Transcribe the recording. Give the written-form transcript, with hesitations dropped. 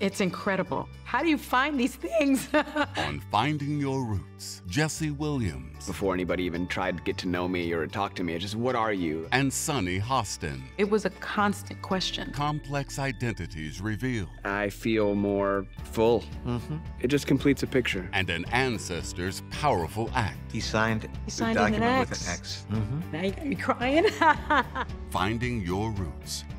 It's incredible. How do you find these things? On Finding Your Roots, Jesse Williams. Before anybody even tried to get to know me or talk to me, it's just, what are you? And Sunny Hostin. It was a constant question. Complex identities revealed. I feel more full. It just completes a picture. And an ancestor's powerful act. He signed the signed an document with X. an X. Now you got me crying. Finding Your Roots.